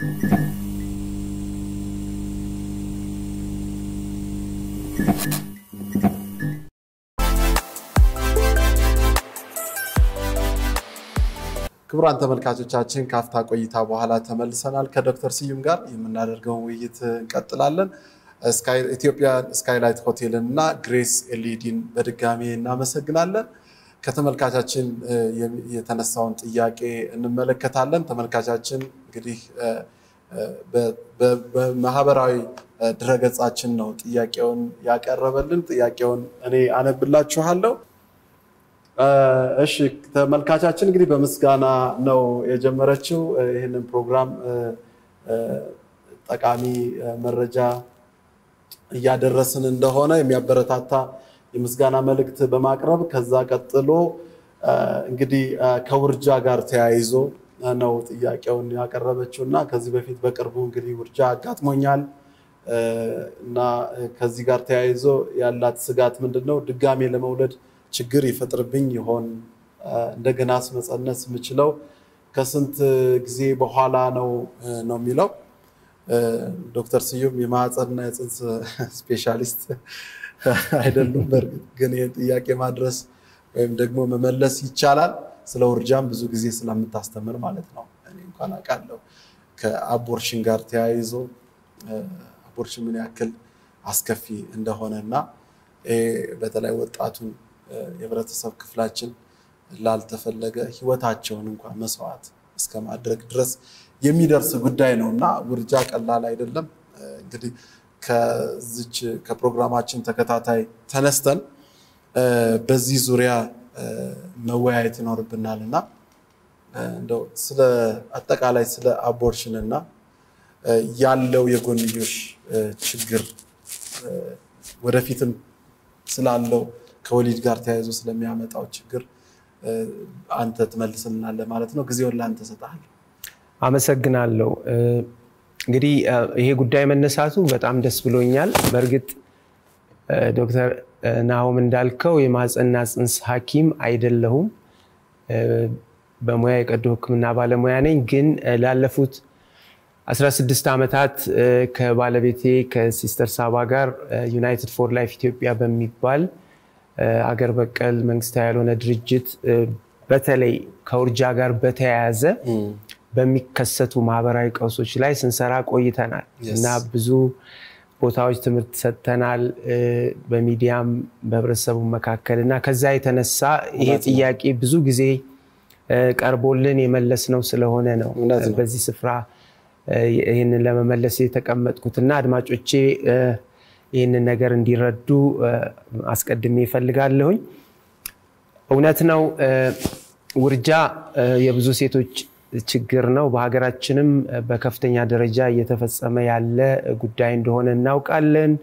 ክቡራን ተመልካቾቻችን ካፍታ ቆይታ በኋላ ተመልሰናል ከዶክተር ስዩም ጋር የምናደርገው ውይይት እንቀጥላለን ኢትዮጵያ ስካይላይት ሆቴል እና ግሬስ ኤልኢዲን በድጋሚ እናመሰግናለን ከተመልካቻችን የተነሳውን ጥያቄ እንመለከታለን ተመልካቻችን እንግዲህ በማህበራዊ ድረገጻችን ነው ጥያቄውን ያቀረበልን ጥያቄውን እኔ አነብላችኋለሁ እሺ ተመልካቻችን እንግዲህ በመስጋና ነው የጀመረችው ይሄንን ፕሮግራም ጠቃሚ መረጃ ያደረስን እንደሆነ የሚያበረታታ የመስጋና መልእክት በማቅረብ ከዛ ቀጥሎ እንግዲህ ከውርጃ ጋር ተያይዞ ነው ጥያቄውን ያቀረበችውና ከዚህ በፊት በቅርቡ እንግዲህ ውርጃ አጋጥሞኛል እና ከዚህ ጋር ተያይዞ ያላት ስጋት ምንድነው ድጋሜ ለመውለድ ችግር ይፈጥርብኝ ይሆን እንደገና መጸነስ ምችለው ከስንት ጊዜ በኋላ ነው የሚለው ዶክተር ስዩም የማህፀንና የጽንስ ስፔሻሊስት አይደሉም በርግጥ ግን የጥያቄ ማድረስ ወይም ደግሞ መመለስ ይቻላል ስለ ውርጃም ብዙ ጊዜ ስለምታስተምር ማለት ነው እኔ እንኳን አቃለው ከአቦርሽን ጋር ተያይዞ አቦርሽን ምን ያክል አስከፊ እንደሆነና በተለይ ወጣቱን የህብረተሰብ ክፍላችን ላልተፈለገ ህይወታቸውን እንኳን መስዋዕት እስከማድረግ ድረስ የሚደርስ ጉዳይ ነውና ውርጃ ቀላል አይደለም እንግዲህ ከዚች ከፕሮግራማችን ተከታታይ ተነስተን በዚህ ዙሪያ መወያየት ይኖርብናልና እንደው ስለ አጠቃላይ ስለ አቦርሽንና ያለው የጎንዮሽ ችግር ወደፊትም ስላለው ከወሊድ ጋር ተያይዞ ስለሚያመጣው ችግር አንተ ተመልሰናል ማለት ነው ግዚያውን ላንተ ሰጣለሁ አመሰግናለሁ እንግዲህ ይሄ ጉዳይ መነሳቱ በጣም ደስ ብሎኛል በርግጥ ዶክተር ናሆም እንዳልከው የማህፀንና ጽንስ ሐኪም አይደለሁም በሙያ የቀዶ ህክምና ባለሙያ ነኝ ግን ላለፉት 16 አመታት ከባለቤቴ ከሲስተር ሳባ ጋር ዩናይትድ ፎር ላይፍ ኢትዮጵያ በሚባል አገር በቀል መንግስታዊ ያልሆነ ድርጅት በተለይ ከውርጃ ጋር በተያያዘ በሚከሰቱ ማህበራዊ ቀውሶች ላይ ስንሰራ ቆይተናል እና ብዙ ቦታዎች ትምህርት ሰጥተናል በሚዲያም በህብረተሰቡ መካከልና ከዛ የተነሳ ይሄ ጥያቄ ብዙ ጊዜ ቀርቦልን የመለስነው ስለሆነ ነው በዚህ ስፍራ ይሄንን ለመመለስ የተቀመጥኩትና አድማጮቼ ይሄንን ነገር እንዲረዱ አስቀድሜ ይፈልጋለሁኝ እውነት ነው ውርጃ የብዙ ሴቶች ችግር ነው በሀገራችንም በከፍተኛ ደረጃ እየተፈጸመ ያለ ጉዳይ እንደሆነ እናውቃለን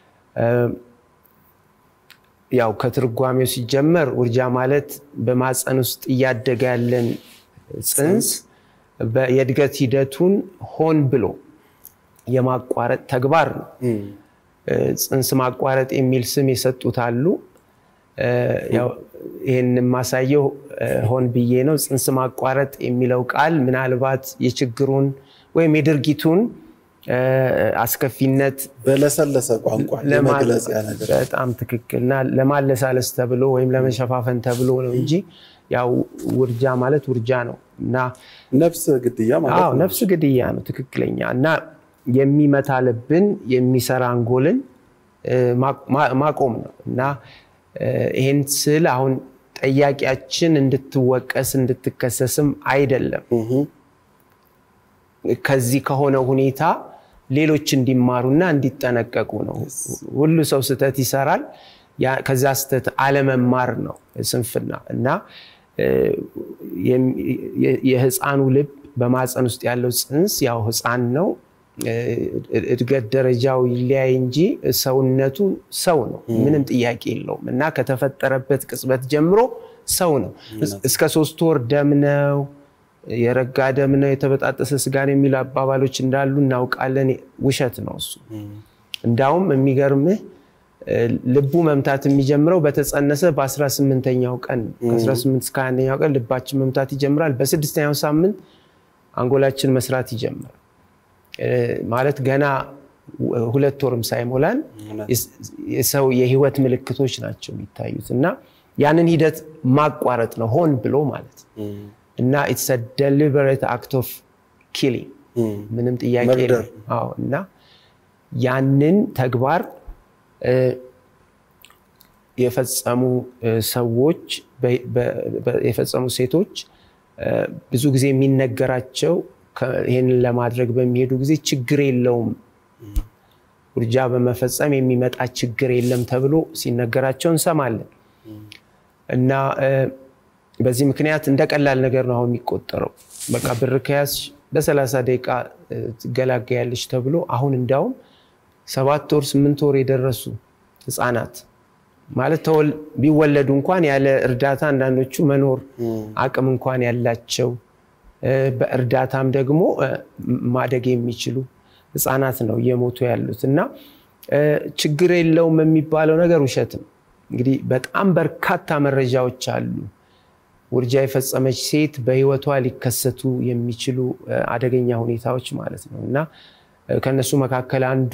ያው ከትርጓሜው ሲጀመር ውርጃ ማለት በማህፀን ውስጥ ያደገ ያለን ጽንስ በየድገት ሂደቱን ሆን ብሎ የማቋረጥ ተግባር ነው ጽንስ ማቋረጥ የሚል ስም የሰጡት አሉ ያው ይሄን ማሳየው ሆን ብዬ ነው ጽንስ ማቋረጥ የሚለው ቃል ምናልባት የችግሩን ወይም የድርጊቱን አስከፊነት በለሰለሰ ቋንቋ ለመግለጽ ያነገር በጣም ትክክልና ለማለሳለስ ተብሎ ወይም ለመሸፋፈን ተብሎ ነው እንጂ ያው ውርጃ ማለት ውርጃ ነውና ነፍስ ግድያ ማለት ነው ነፍስ ግድያ ነው ትክክለኛና የሚመታ ልብን የሚሰራ አንጎልን ማቆም ነውና ይሄን ስል አሁን ጠያቂያችን እንድትወቀስ እንድትከሰስም አይደለም ከዚህ ከሆነ ሁኔታ ሌሎች እንዲማሩና እንዲጠነቀቁ ነው ሁሉ ሰው ስተት ይሰራል ከዛ ስተት አለመማር ነው ስንፍና እና የህፃኑ ልብ በማህፀን ውስጥ ያለው ጽንስ ያው ህፃን ነው እድገት ደረጃው ይለያይ እንጂ ሰውነቱ ሰው ነው ምንም ጥያቄ የለውም እና ከተፈጠረበት ቅጽበት ጀምሮ ሰው ነው እስከ 3 ወር ደም ነው የረጋ ደም ነው የተበጣጠሰ ስጋ ነው የሚሉ አባባሎች እንዳሉ እናውቃለን ውሸት ነው እሱ እንዳውም የሚገርምህ ልቡ መምታት የሚጀምረው በተጸነሰ በ18ኛው ቀን ከ18 እስከ 20ኛው ቀን ልባችን መምታት ይጀምራል በ6ኛው ሳምንት አንጎላችን መስራት ይጀምራል ማለት ገና 2 ወርም ሳይሞላን የሰው የህይወት ምልክቶች ናቸው የሚታዩትና ያንን ሂደት ማቋረጥ ነው ሆን ብሎ ማለት እና it's a deliberate act of killing ምንም ጥያቄ የለም አዎ እና ያንን ተግባር የፈጸሙ ሰዎች የፈጸሙ ሴቶች ብዙ ጊዜ የሚነገራቸው ይሄንን ለማድረግ በሚሄዱ ጊዜ ችግር የለውም ውርጃ በመፈጸም የሚመጣ ችግር የለም ተብሎ ሲነገራቸው እንሰማለን እና በዚህ ምክንያት እንደቀላል ነገር ነው የሚቆጠረው በቃ ብር ከያዝ በ30 ደቂቃ ትገላገያለሽ ተብሎ አሁን እንዳውም 7 ወር 8 ወር የደረሱ ህፃናት ማለት ቢወለዱ እንኳን ያለ እርዳታ አንዳንዶቹ መኖር አቅም እንኳን ያላቸው በእርዳታም ደግሞ ማደግ የሚችሉ ህፃናት ነው የሞቱ ያሉትና ችግር የለውም የሚባለው ነገር ውሸት ነው እንግዲህ በጣም በርካታ መረጃዎች አሉ ውርጃ የፈጸመች ሴት በህይወቷ ሊከሰቱ የሚችሉ አደገኛ ሁኔታዎች ማለት ነውና ከነሱ መካከል አንዱ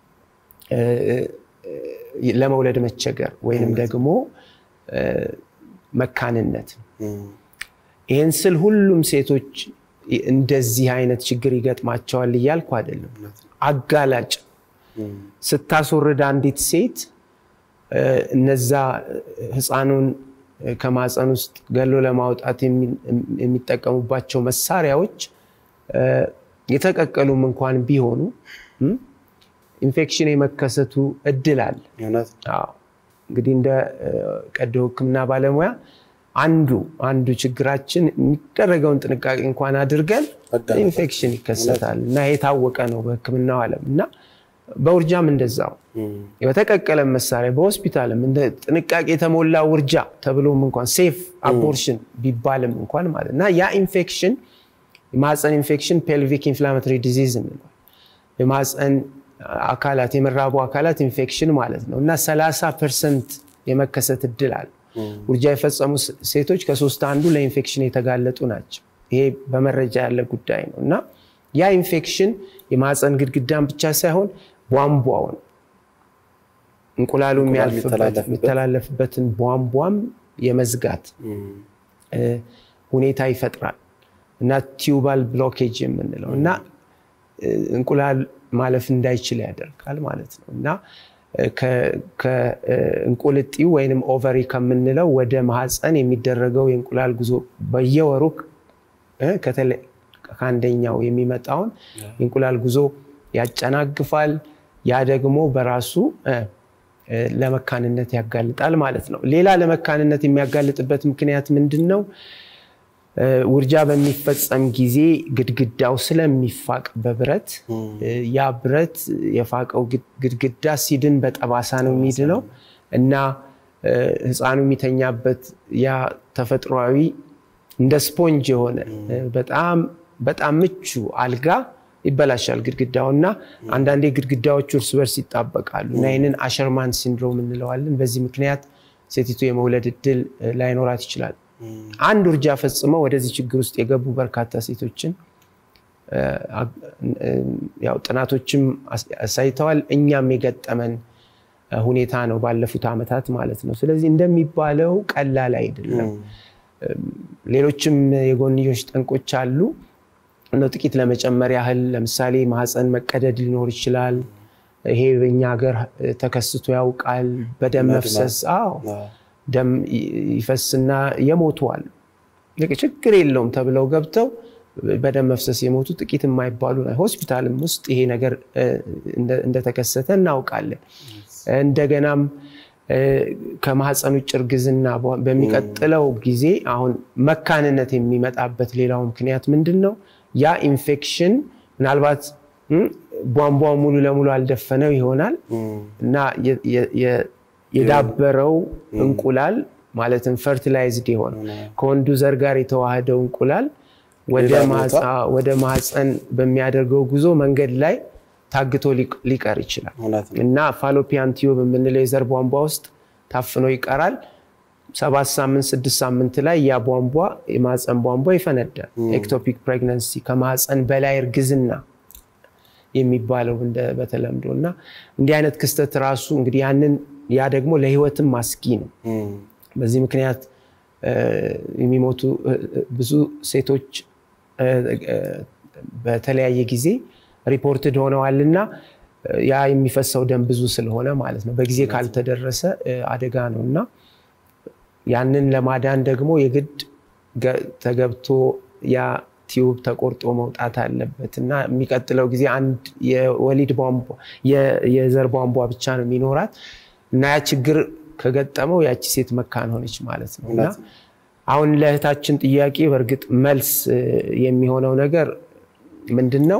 ለመውለድ መቸገር ወይንም ደግሞ መካንነት ይሄን ስል ሁሉም ሴቶች እንደዚህ አይነት ችግር ይገጥማቸዋል ይያልኩ አይደለም አጋላጭ ስታስወርድ አንዲት ሴት እነዛ ህፃኑን ከማህፀን ውስጥ ገሎ ለማውጣት የሚጠቀሙባቸው መሳሪያዎች የተቀቀሉም እንኳን ቢሆኑ ኢንፌክሽን የመከሰቱ እድል አለ አዎ እንግዲህ እንደ ቀዶ ህክምና ባለሙያ አንዱ ችግራችን የሚደረገውን ጥንቃቄ እንኳን አድርገን ኢንፌክሽን ይከሰታል እና የታወቀ ነው በህክምናው ዓለምና በውርጃም እንደዛው የተቀቀለ መሳሪያ በሆስፒታልም እንደ ጥንቃቄ የተሞላ ውርጃ ተብሎም እንኳን ሴፍ አቦርሽን ቢባልም እንኳን ማለትና ያ ኢንፌክሽን የማህፀን ኢንፌክሽን ፔልቪክ ኢንፍላማቶሪ ዲዚዝ ነው የማህፀን አካላት የመራቡ አካላት ኢንፌክሽን ማለት ነውና 30% የመከሰት እድል አለ ውርጃ የፈጸሙ ሴቶች ከ3 አንዱ ለኢንፌክሽን የተጋለጡ ናቸው ይሄ በመረጃ ያለ ጉዳይ ነውና ያ ኢንፌክሽን የማህፀን ግድግዳን ብቻ ሳይሆን ቧንቧውን እንቁላሉ የሚተላለፍበትን ቧንቧም የመዝጋት ሁኔታ ይፈጥራል እና ቲዩባል ብሎኬጅ የምንለውና እንቁላል ማለፍ እንዳይችል ያደርጋል ማለት ነውና ከእንቁልጢው ወይንም ኦቨሪ ከምንለው ወደ ማህፀን የሚደረገው የእንቁላል ጉዞ በየወሩ ከአንደኛው የሚመጣውን የእንቁላል ጉዞ ያጨናግፋል ያ ደግሞ በራሱ ለመካንነት ያጋልጣል ማለት ነው ሌላ ለመካንነት የሚያጋልጥበት ምክንያት ምንድነው ውርጃ በሚፈጸም ጊዜ ግድግዳው ስለሚፋቅ በብረት ያ ብረት የፋቀው ግድግዳ ሲድን በጠባሳ ነው የሚድነው እና ህፃኑ የሚተኛበት ያ ተፈጥሯዊ እንደ ስፖንጅ የሆነ በጣም ምቹ አልጋ ይበላሻል ግድግዳውና አንዳንዴ ግድግዳዎቹ እርስ በርስ ይጣበቃሉ እና ይሄንን አሸርማን ሲንድሮም እንለዋለን በዚህ ምክንያት ሴቲቱ የመውለድ እድል ላይኖራት ይችላል አንድ ውርጃ ፈጽመው ወደዚህ ችግር ውስጥ የገቡ በርካታ ሴቶችን ያው ጥናቶችም አሳይተዋል እኛም የገጠመን ሁኔታ ነው ባለፉት አመታት ማለት ነው ስለዚህ እንደሚባለው ቀላል አይደለም ሌሎችም የጎንዮሽ ጠንቆች አሉ ነው ጥቂት ለመጨመር ያህል ለምሳሌ ማህፀን መቀደድ ሊኖር ይችላል ይሄ በእኛ ሀገር ተከስቶ ያውቃል በደም መፍሰስ ደም ይፈስና የሞቱዋል ችግር የለውም ተብለው ገብተው በደም መፍሰስ የሞቱ ጥቂት የማይባሉ ሆስፒታልም ውስጥ ይሄ ነገር እንደተከሰተ እናውቃለን እንደገናም ከማህፀኑ ጭርግዝና በሚቀጥለው ጊዜ አሁን መካንነት የሚመጣበት ሌላው ምክንያት ምንድነው ያ ኢንፌክሽን ምናልባት ቧንቧው ሙሉ ለሙሉ አልደፈነው ይሆናል እና የዳበረው እንቁላል ማለትም ፈርቲላይዝድ ይሆናል ከወንዱ ዘር ጋር የተዋሃደው እንቁላል ወደ ማህፀን በሚያደርገው ጉዞ መንገድ ላይ ታግቶ ሊቀር ይችላል እና ፋሎፒያን ቲዩብ የምንለው የዘር ቧንቧ ውስጥ ታፍኖ ይቀራል 7 ሳምንት 6 ሳምንት ላይ ያ ቧንቧ የማህፀን ቧንቧ ይፈነዳል ኤክቶፒክ ፕሬግናንሲ ከማህፀን በላይ እርግዝና የሚባለው እንደ በተለምዶና እንዲህ አይነት ክስተት ራሱ እንግዲህ ያ ደግሞ ለህይወትም ማስጊ ነው በዚህ ምክንያት የሚሞቱ ብዙ ሴቶች በተለያየ ጊዜ ሪፖርትድ ሆነዋልና ያ የሚፈሰው ደም ብዙ ስለሆነ ማለት ነው በጊዜ ካልተደረሰ አደጋ ነውና ያንን ለማዳን ደግሞ የግድ ተገብቶ ያ ቲዩብ ተቆርጦ መውጣት አለበትና የሚቀጥለው ጊዜ አንድ የወሊድ ቧንቧ የዘር ቧንቧ ብቻ ነው የሚኖራት እና ያ ችግር ከገጠመው ያቺ ሴት መካን ሆነች ማለት ነውና አሁን ለእህታችን ጥያቄ በርግጥ መልስ የሚሆነው ነገር ምንድነው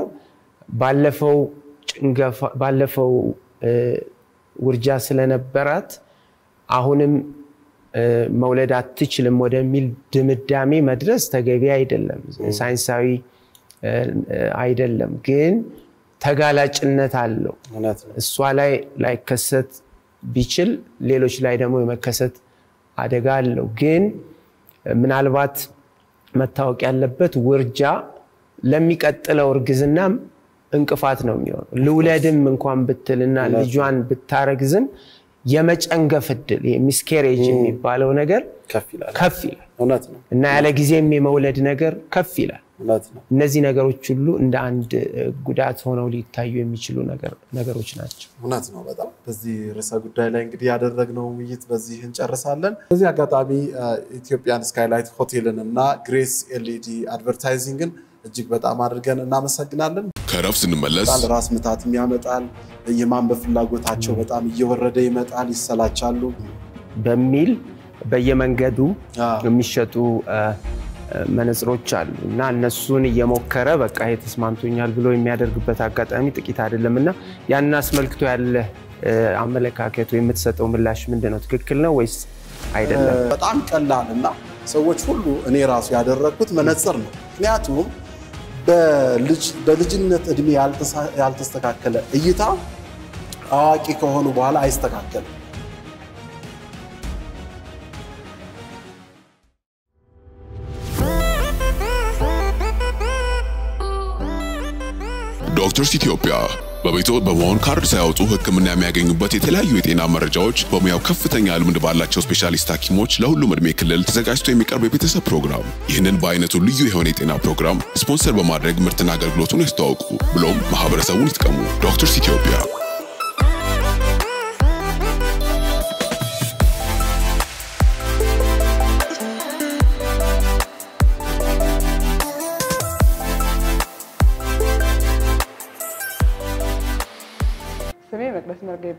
ባለፈው ውርጃ ስለነበራት አሁንም መውለድ አትችልም ወደሚል ድምዳሜ መድረስ ተገቢ አይደለም ሳይንሳዊ አይደለም ግን ተጋላጭነት አለው እሷ ላይ ከሰት ቢችል ሌሎች ላይ ደግሞ የመከሰት አደጋ አለው ግን ምናልባት መታወቅ ያለበት ውርጃ ለሚቀጥለው እርግዝናም እንቅፋት ነው የሚሆነው ለውለድም እንኳን ብትልና ልጇን ብታረግዝም የመጨንገፍ እድል የሚስኬሬጅ የሚባለው ነገር ከፍ ይላል እውነት ነው እና ያለ ጊዜም የመውለድ ነገር ከፍ ይላል እውነት ነው እነዚህ ነገሮች ሁሉ እንደ አንድ ጉዳት ሆነው ሊታዩ የሚችሉ ነገሮች ናቸው እውነት ነው በጣም በዚህ ርዕሰ ጉዳይ ላይ እንግዲህ ያደረግነው ውይይት በዚህ እንጨርሳለን በዚህ አጋጣሚ ኢትዮጵያን ስካይላይት ሆቴልን እና ግሬስ ኤልኢዲ አድቨርታይዚንግን እጅግ በጣም አድርገን እናመሰግናለን ከረፍ ስንመለስ ራስ ምታትም ያመጣል የማንበብ ፍላጎታቸው በጣም እየወረደ ይመጣል ይሰላቻሉ በሚል በየመንገዱ የሚሸጡ መነጽሮች አሉ እና እነሱን እየሞከረ በቃ የተስማምቶኛል ብሎ የሚያደርግበት አጋጣሚ ጥቂት አይደለምና ያን አስመልክቶ ያለ አመለካከቱ የምትሰጠው ምላሽ ምንድነው ትክክል ነው ወይስ አይደለም በጣም ቀላልና ሰዎች ሁሉ እኔ ራሱ ያደረኩት መነጽር ነው ምክንያቱም በልጅነት እድሜ ያልተስተካከለ እይታ አዋቂ ከሆኑ በኋላ አይስተካከልም ዶክተርስ ኢትዮጵያ በቤቶ በመሆን ካርድ ሳያወጡ ህክምና የሚያገኙበት የተለያዩ የጤና መረጃዎች በሙያው ከፍተኛ ልምድ ባላቸው ስፔሻሊስት ሐኪሞች ለሁሉም እድሜ ክልል ተዘጋጅቶ የሚቀርብ የቤተሰብ ፕሮግራም ይህንን በአይነቱ ልዩ የሆነ የጤና ፕሮግራም ስፖንሰር በማድረግ ምርትና አገልግሎቱን ያስተዋውቁ ብሎም ማህበረሰቡን ይጥቀሙ ዶክተርስ ኢትዮጵያ ስሜ መቅደስ መርጋ